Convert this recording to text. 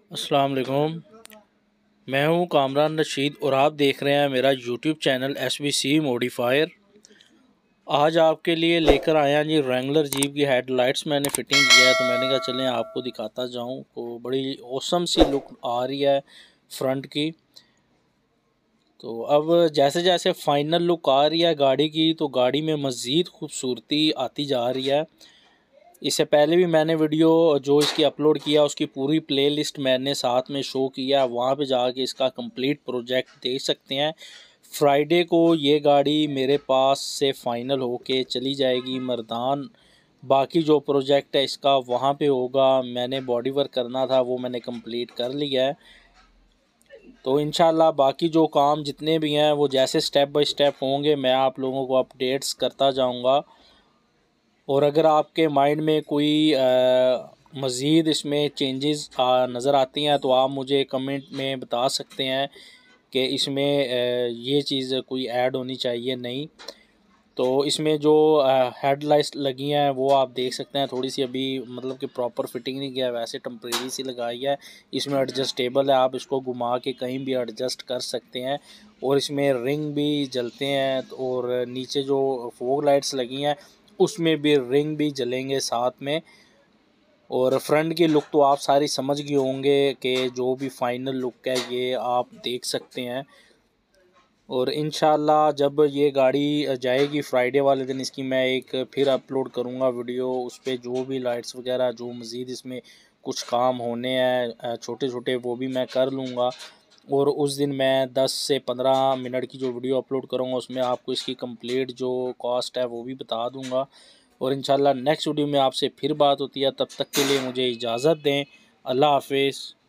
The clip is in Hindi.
अस्सलाम वालेकुम। मैं हूं कामरान रशीद और आप देख रहे हैं मेरा यूट्यूब चैनल SBC मॉडिफायर। आज आपके लिए लेकर आया जी रेंगलर जीप की हेडलाइट्स मैंने फ़िटिंग किया है, तो मैंने कहा चलें आपको दिखाता जाऊं। तो बड़ी औसम सी लुक आ रही है फ्रंट की। तो अब जैसे जैसे फाइनल लुक आ रही है गाड़ी की, तो गाड़ी में मज़ीद खूबसूरती आती जा रही है। इससे पहले भी मैंने वीडियो जो इसकी अपलोड किया उसकी पूरी प्लेलिस्ट मैंने साथ में शो किया, वहाँ पे जाके इसका कंप्लीट प्रोजेक्ट देख सकते हैं। फ्राइडे को ये गाड़ी मेरे पास से फ़ाइनल होके चली जाएगी मर्दान। बाकी जो प्रोजेक्ट है इसका वहाँ पे होगा। मैंने बॉडी वर्क करना था वो मैंने कंप्लीट कर लिया है। तो इंशाल्लाह बाकी जो काम जितने भी हैं वो जैसे स्टेप बाय स्टेप होंगे मैं आप लोगों को अपडेट्स करता जाऊँगा। और अगर आपके माइंड में कोई मज़ीद इसमें चेंजेस नज़र आती हैं तो आप मुझे कमेंट में बता सकते हैं कि इसमें ये चीज़ कोई ऐड होनी चाहिए नहीं। तो इसमें जो हेडलाइट्स लगी हैं वो आप देख सकते हैं, थोड़ी सी अभी मतलब कि प्रॉपर फिटिंग नहीं किया, वैसे टेम्परेरी सी लगाई है। इसमें एडजस्टेबल है, आप इसको घुमा के कहीं भी एडजस्ट कर सकते हैं। और इसमें रिंग भी जलते हैं और नीचे जो फॉग लाइट्स लगी हैं उसमें भी रिंग भी जलेंगे साथ में। और फ्रंट की लुक तो आप सारी समझ गए होंगे कि जो भी फाइनल लुक है ये आप देख सकते हैं। और इंशाल्लाह जब ये गाड़ी जाएगी फ्राइडे वाले दिन इसकी मैं एक फिर अपलोड करूँगा वीडियो। उस पर जो भी लाइट्स वगैरह जो मज़ीद इसमें कुछ काम होने हैं छोटे छोटे वो भी मैं कर लूँगा। और उस दिन मैं 10 से 15 मिनट की जो वीडियो अपलोड करूँगा उसमें आपको इसकी कंप्लीट जो कॉस्ट है वो भी बता दूँगा। और इंशाल्लाह नेक्स्ट वीडियो में आपसे फिर बात होती है, तब तक के लिए मुझे इजाज़त दें। अल्लाह हाफिज़।